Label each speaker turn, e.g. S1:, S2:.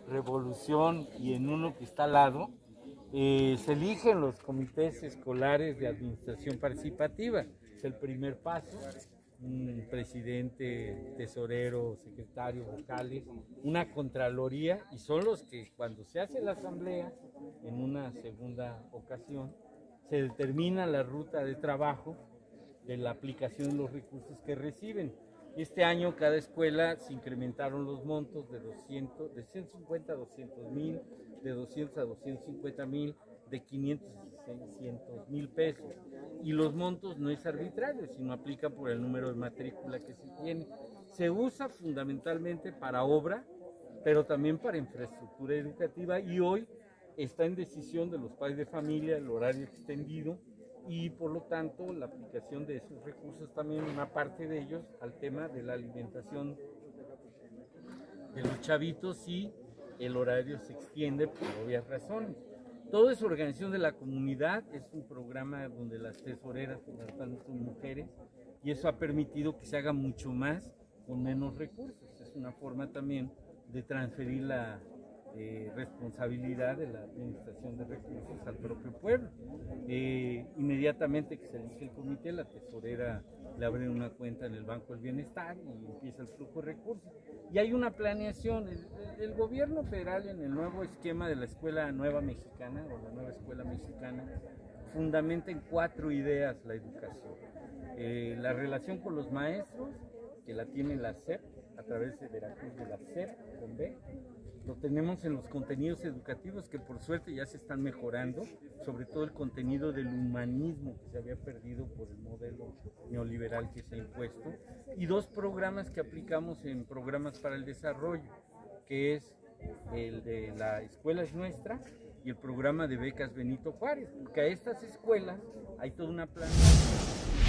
S1: Revolución y en uno que está al lado, se eligen los comités escolares de administración participativa. Es el primer paso, un presidente, tesorero, secretario, vocales, una contraloría, y son los que cuando se hace la asamblea, en una segunda ocasión, se determina la ruta de trabajo de la aplicación de los recursos que reciben. Este año cada escuela se incrementaron los montos de 150 a 200 mil, de 200 a 250 mil, de 500 a 600 mil pesos. Y los montos no es arbitrario, sino aplica por el número de matrícula que se tiene. Se usa fundamentalmente para obra, pero también para infraestructura educativa, y hoy está en decisión de los padres de familia el horario extendido, y por lo tanto la aplicación de esos recursos también, una parte de ellos, al tema de la alimentación de los chavitos, y el horario se extiende por obvias razones. Todo es organización de la comunidad, es un programa donde las tesoreras fundamentalmente son mujeres, y eso ha permitido que se haga mucho más con menos recursos. Es una forma también de transferir la responsabilidad de la administración de recursos al propio pueblo. Inmediatamente que se elige el comité, la tesorera le abre una cuenta en el Banco del Bienestar y empieza el flujo de recursos. Y hay una planeación. El gobierno federal, en el nuevo esquema de la Escuela Nueva Mexicana o la Nueva Escuela Mexicana, fundamenta en 4 ideas la educación. La relación con los maestros, que la tiene la SEP a través de Veracruz, de la SEP con B. Lo tenemos en los contenidos educativos, que por suerte ya se están mejorando, sobre todo el contenido del humanismo que se había perdido por el modelo neoliberal que se ha impuesto, y 2 programas que aplicamos en programas para el desarrollo, que es el de La Escuela es Nuestra y el programa de becas Benito Juárez, porque a estas escuelas hay toda una planeación.